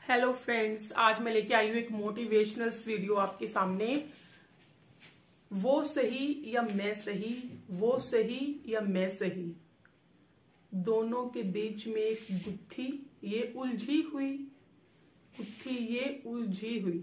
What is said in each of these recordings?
Hello friends, आज मैं लेके आई हूँ एक मोटिवेशनल वीडियो आपके सामने। वो सही या मैं सही, वो सही या मैं सही, दोनों के बीच में एक गुत्थी ये उलझी हुई, गुत्थी ये उलझी हुई।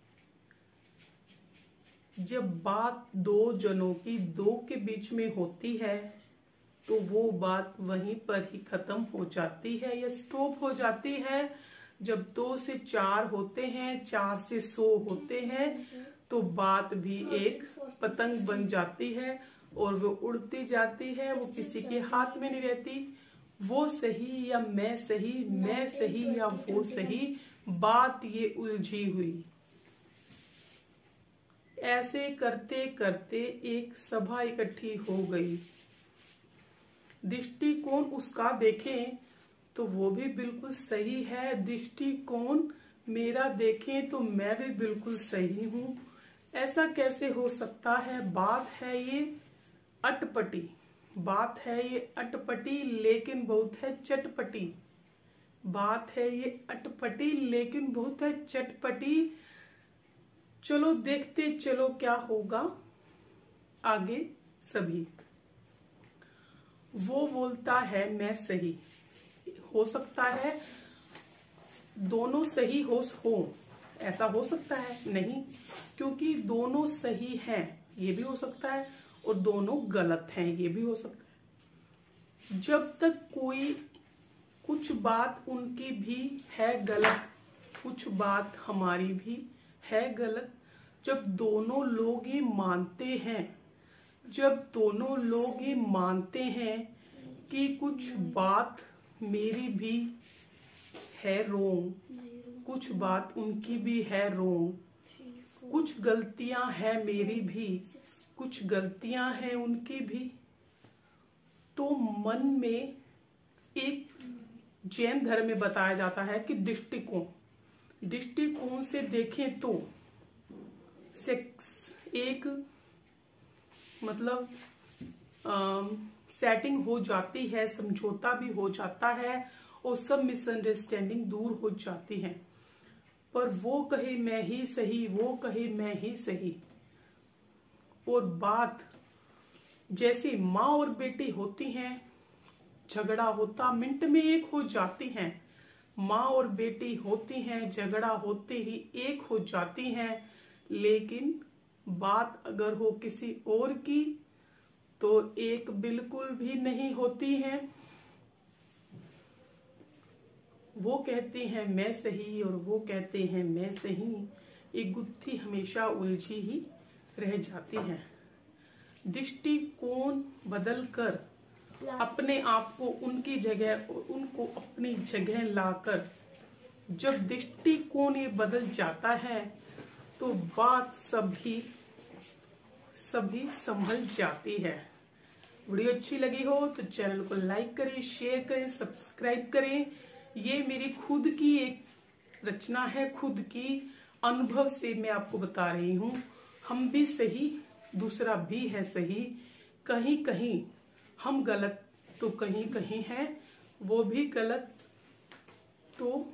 जब बात दो जनों की दो के बीच में होती है तो वो बात वहीं पर ही खत्म हो जाती है या स्टॉप हो जाती है। जब 2 से 4 होते हैं, 4 से 100 होते हैं तो बात भी एक पतंग बन जाती है और वो उड़ती जाती है, वो किसी के हाथ में नहीं रहती। वो सही या मैं सही, मैं सही या वो सही, बात ये उलझी हुई। ऐसे करते करते एक सभा इकट्ठी हो गई। दृष्टिकोण उसका देखें तो वो भी बिल्कुल सही है, दृष्टिकोण मेरा देखें तो मैं भी बिल्कुल सही हूं। ऐसा कैसे हो सकता है? बात है ये अटपटी, बात है ये अटपटी लेकिन बहुत है चटपटी, बात है ये अटपटी लेकिन बहुत है चटपटी। चलो देखते चलो क्या होगा आगे सभी। वो बोलता है मैं सही। हो सकता है दोनों सही हो, ऐसा हो सकता है? नहीं, क्योंकि दोनों सही हैं ये भी हो सकता है और दोनों गलत हैं ये भी हो सकता है। जब तक कोई कुछ बात उनकी भी है गलत, कुछ बात हमारी भी है गलत, जब दोनों लोग ये मानते हैं, जब दोनों लोग ये मानते हैं कि कुछ बात मेरी भी है रोंग, कुछ बात उनकी भी है रोंग, कुछ गलतियां हैं मेरी भी, कुछ गलतियां हैं उनकी भी, तो मन में एक जैन धर्म में बताया जाता है कि दृष्टिकोण से देखें तो सेक्स एक मतलब सेटिंग हो जाती है, समझौता भी हो जाता है और सब मिसअंडरस्टैंडिंग दूर हो जाती है। पर वो कहे मैं ही सही, वो कहे मैं ही सही, और बात जैसे माँ और बेटी होती हैं, झगड़ा होता मिनट में एक हो जाती हैं। माँ और बेटी होती हैं, झगड़ा होते ही एक हो जाती हैं, लेकिन बात अगर हो किसी और की तो एक बिल्कुल भी नहीं होती है। वो कहते हैं मैं सही और वो कहते हैं मैं सही, एक गुत्थी हमेशा उलझी ही रह जाती है। दृष्टिकोण बदलकर अपने आप को उनकी जगह और उनको अपनी जगह लाकर जब दृष्टिकोण ये बदल जाता है तो बात सभी संभल जाती है। वीडियो अच्छी लगी हो तो चैनल को लाइक करें, शेयर करें, सब्सक्राइब करें। ये मेरी खुद की एक रचना है, खुद की अनुभव से मैं आपको बता रही हूँ। हम भी सही, दूसरा भी है सही, कहीं कहीं हम गलत तो कहीं कहीं है वो भी गलत। तो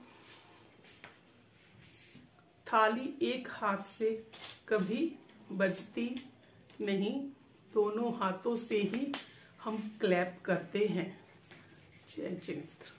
थाली एक हाथ से कभी बजती नहीं, दोनों हाथों से ही हम क्लैप करते हैं। जय जय मित्र।